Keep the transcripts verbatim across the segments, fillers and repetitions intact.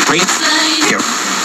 Here.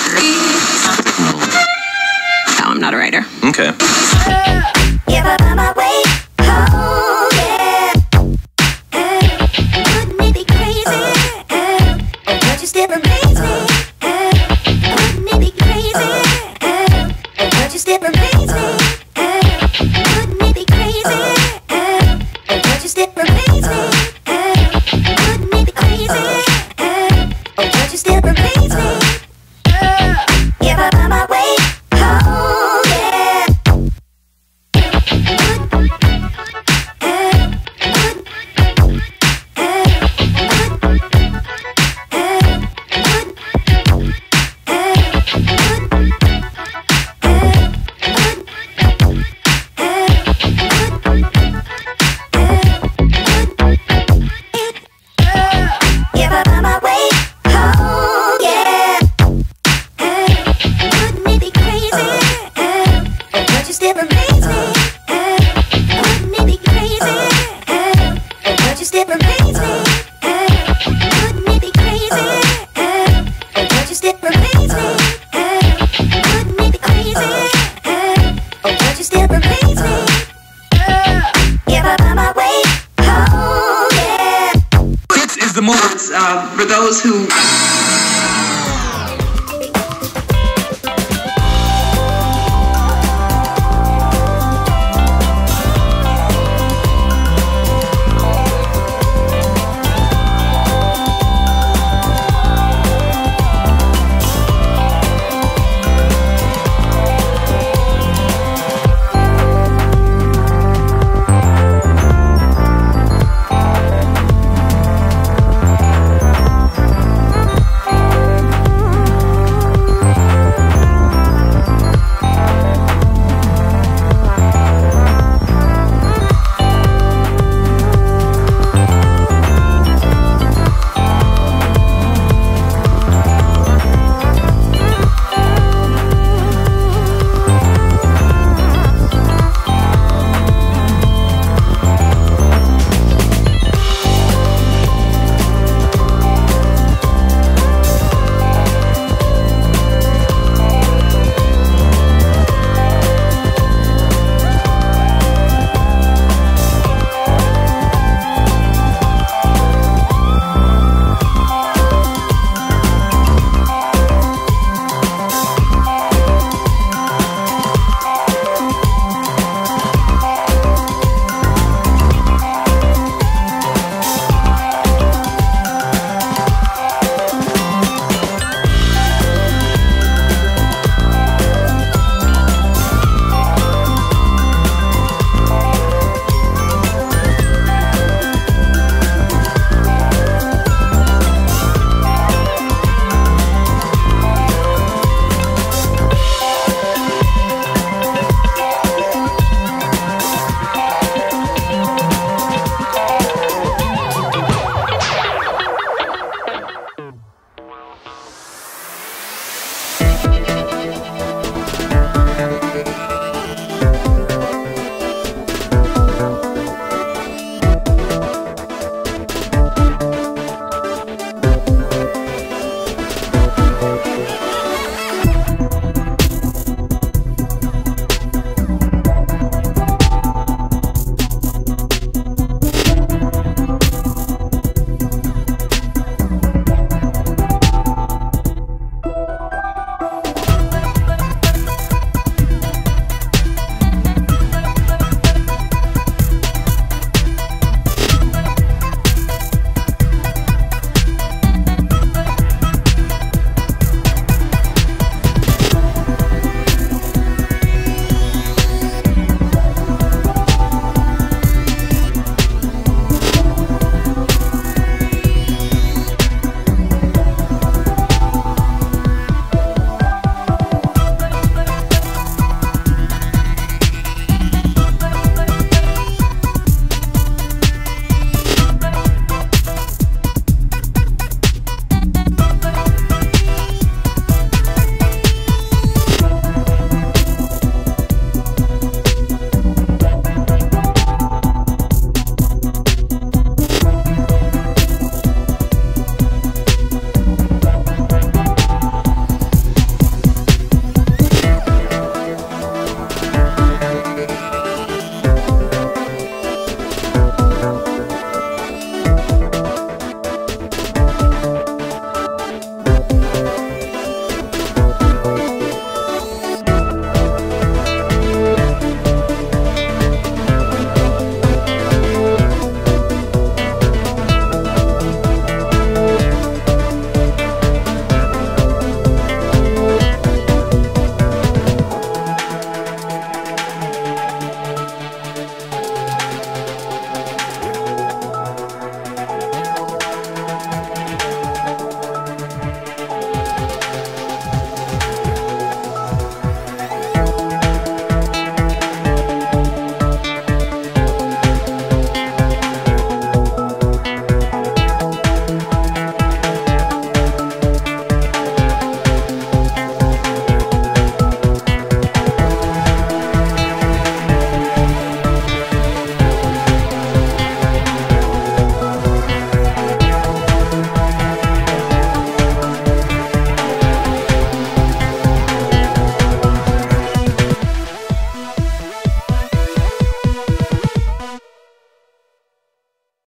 No, I'm not a writer. Okay. If I find my way home, yeah. Wouldn't it be crazy? Oh, don't you still amaze me? Wouldn't it be crazy? Oh, don't you still amaze me? Wouldn't it be crazy? Oh, don't you still amaze me? Wouldn't it be crazy? Oh, don't you still amaze me? If I find my way home, yeah. The moves uh, for those who